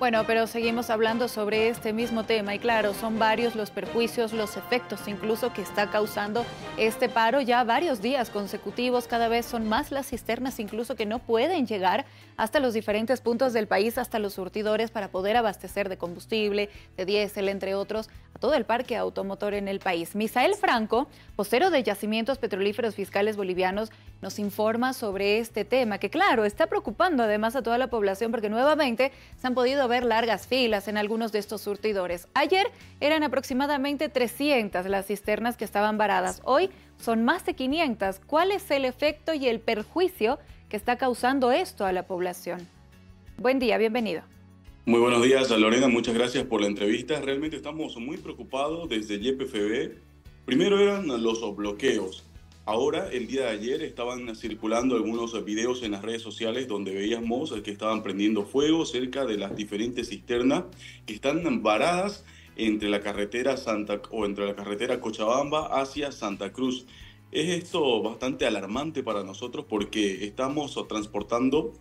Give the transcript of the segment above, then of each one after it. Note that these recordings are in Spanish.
Bueno, pero seguimos hablando sobre este mismo tema y claro, son varios los perjuicios, los efectos incluso que está causando este paro ya varios días consecutivos. Cada vez son más las cisternas incluso que no pueden llegar hasta los diferentes puntos del país, hasta los surtidores para poder abastecer de combustible, de diésel, entre otros, a todo el parque automotor en el país. Misael Franco, vocero de Yacimientos Petrolíferos Fiscales Bolivianos, nos informa sobre este tema que claro, está preocupando además a toda la población porque nuevamente se han podido ver largas filas en algunos de estos surtidores. Ayer eran aproximadamente 300 las cisternas que estaban varadas. Hoy son más de 500. ¿Cuál es el efecto y el perjuicio que está causando esto a la población? Buen día, bienvenido. Muy buenos días, Lorena. Muchas gracias por la entrevista. Realmente estamos muy preocupados desde YPFB. Primero eran los bloqueos. Ahora, el día de ayer, estaban circulando algunos videos en las redes sociales donde veíamos que estaban prendiendo fuego cerca de las diferentes cisternas que están varadas entre la carretera entre la carretera Cochabamba hacia Santa Cruz. Es esto bastante alarmante para nosotros porque estamos transportando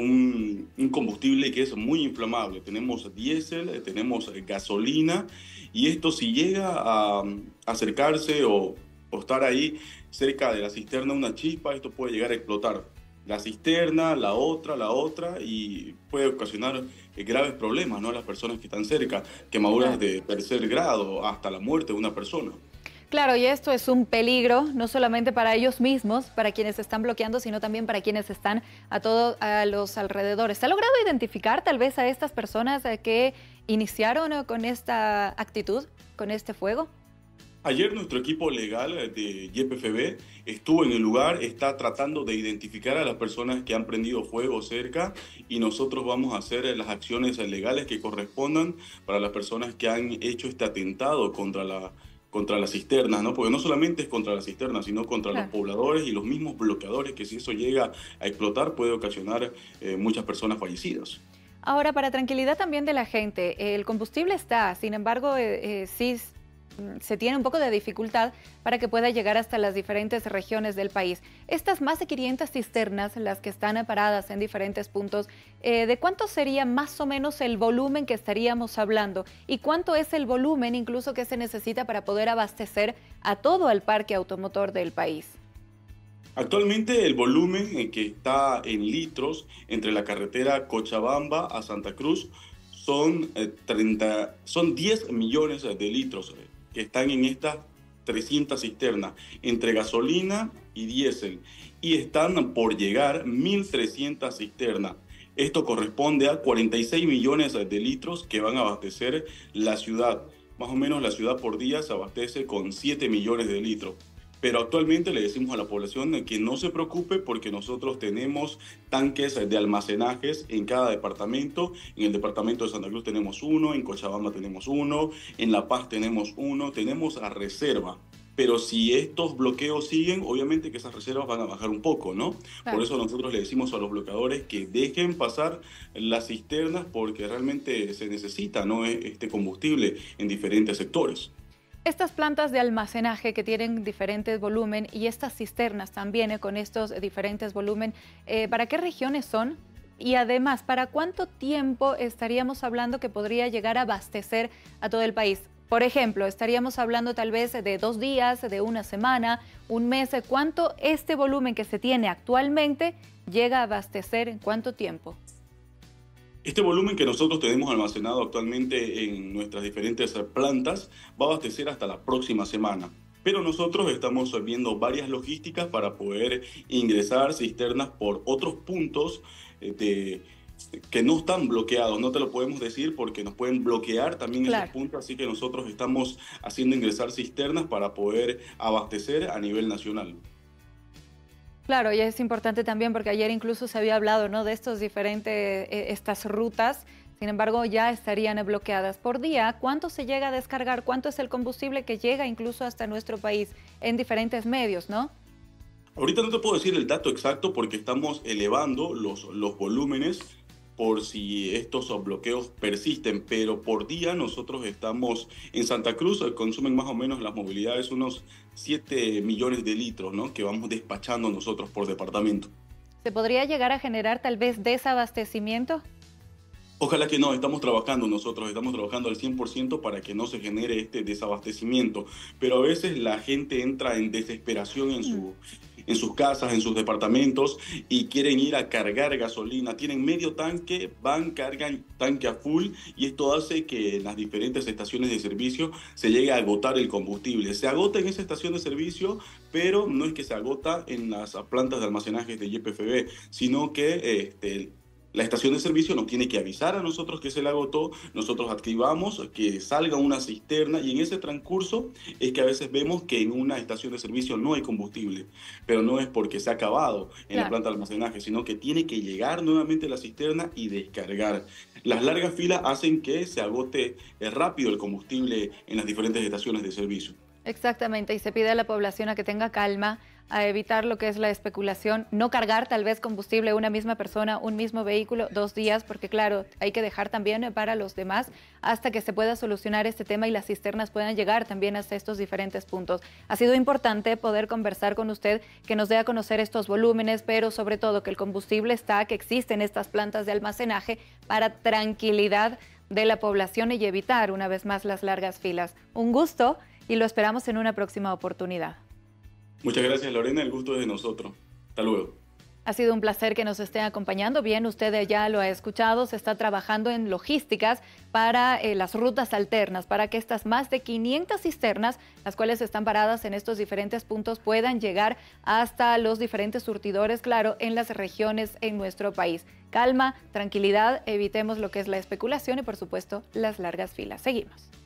un combustible que es muy inflamable. Tenemos diésel, tenemos gasolina y esto si llega a acercarse o estar ahí cerca de la cisterna una chispa, esto puede llegar a explotar. La cisterna, la otra y puede ocasionar graves problemas, ¿no?, a las personas que están cerca, quemaduras de tercer grado hasta la muerte de una persona. Claro, y esto es un peligro, no solamente para ellos mismos, para quienes están bloqueando, sino también para quienes están a los alrededores. ¿Se ha logrado identificar tal vez a estas personas que iniciaron con esta actitud, con este fuego? Ayer nuestro equipo legal de YPFB estuvo en el lugar, está tratando de identificar a las personas que han prendido fuego cerca y nosotros vamos a hacer las acciones legales que correspondan para las personas que han hecho este atentado contra las cisternas, ¿no? Porque no solamente es contra las cisternas, sino contra los pobladores y los mismos bloqueadores, que si eso llega a explotar puede ocasionar muchas personas fallecidas. Ahora, para tranquilidad también de la gente, el combustible está, sin embargo, sí se tiene un poco de dificultad para que pueda llegar hasta las diferentes regiones del país. Estas más de 500 cisternas, las que están paradas en diferentes puntos, ¿de cuánto sería más o menos el volumen que estaríamos hablando? ¿Y cuánto es el volumen incluso que se necesita para poder abastecer a todo el parque automotor del país? Actualmente el volumen que está en litros entre la carretera Cochabamba a Santa Cruz son 10 millones de litros que están en estas 300 cisternas entre gasolina y diésel y están por llegar 1.300 cisternas. Esto corresponde a 46 millones de litros que van a abastecer la ciudad. Más o menos la ciudad por día se abastece con 7 millones de litros. Pero actualmente le decimos a la población que no se preocupe porque nosotros tenemos tanques de almacenajes en cada departamento. En el departamento de Santa Cruz tenemos uno, en Cochabamba tenemos uno, en La Paz tenemos uno, tenemos a reserva. Pero si estos bloqueos siguen, obviamente que esas reservas van a bajar un poco, ¿no? Claro. Por eso nosotros le decimos a los bloqueadores que dejen pasar las cisternas porque realmente se necesita, ¿no?, este combustible en diferentes sectores. Estas plantas de almacenaje que tienen diferentes volumen y estas cisternas también con estos diferentes volumen, ¿para qué regiones son? Y además, ¿para cuánto tiempo estaríamos hablando que podría llegar a abastecer a todo el país? Por ejemplo, estaríamos hablando tal vez de 2 días, de una semana, un mes. ¿Cuánto este volumen que se tiene actualmente llega a abastecer en cuánto tiempo? Este volumen que nosotros tenemos almacenado actualmente en nuestras diferentes plantas va a abastecer hasta la próxima semana. Pero nosotros estamos viendo varias logísticas para poder ingresar cisternas por otros puntos que no están bloqueados. No te lo podemos decir porque nos pueden bloquear también esos puntos, así que nosotros estamos haciendo ingresar cisternas para poder abastecer a nivel nacional. Claro, y es importante también porque ayer incluso se había hablado, ¿no?, de estos diferentes, estas rutas, sin embargo ya estarían bloqueadas. Por día, ¿cuánto se llega a descargar? ¿Cuánto es el combustible que llega incluso hasta nuestro país en diferentes medios, no? Ahorita no te puedo decir el dato exacto porque estamos elevando los volúmenes por si estos bloqueos persisten, pero por día nosotros estamos en Santa Cruz, consumen más o menos las movilidades unos 7 millones de litros, ¿no?, que vamos despachando nosotros por departamento. ¿Se podría llegar a generar tal vez desabastecimiento? Ojalá que no, estamos trabajando al 100% para que no se genere este desabastecimiento, pero a veces la gente entra en desesperación en sus casas, en sus departamentos y quieren ir a cargar gasolina, tienen medio tanque, van, cargan tanque a full y esto hace que en las diferentes estaciones de servicio se llegue a agotar el combustible. Se agota en esa estación de servicio, pero no es que se agota en las plantas de almacenaje de YPFB, sino que la estación de servicio nos tiene que avisar a nosotros que se le agotó, nosotros activamos que salga una cisterna y en ese transcurso es que a veces vemos que en una estación de servicio no hay combustible, pero no es porque se ha acabado en la Claro. planta de almacenaje, sino que tiene que llegar nuevamente la cisterna y descargar. Las largas filas hacen que se agote rápido el combustible en las diferentes estaciones de servicio. Exactamente, y se pide a la población a que tenga calma, a evitar lo que es la especulación, no cargar tal vez combustible una misma persona, un mismo vehículo, 2 días, porque claro, hay que dejar también para los demás hasta que se pueda solucionar este tema y las cisternas puedan llegar también hasta estos diferentes puntos. Ha sido importante poder conversar con usted, que nos dé a conocer estos volúmenes, pero sobre todo que el combustible está, que existen estas plantas de almacenaje para tranquilidad de la población y evitar una vez más las largas filas. Un gusto y lo esperamos en una próxima oportunidad. Muchas gracias, Lorena, el gusto es de nosotros. Hasta luego. Ha sido un placer que nos estén acompañando. Bien, usted ya lo ha escuchado, se está trabajando en logísticas para las rutas alternas, para que estas más de 500 cisternas, las cuales están paradas en estos diferentes puntos, puedan llegar hasta los diferentes surtidores, claro, en las regiones en nuestro país. Calma, tranquilidad, evitemos lo que es la especulación y, por supuesto, las largas filas. Seguimos.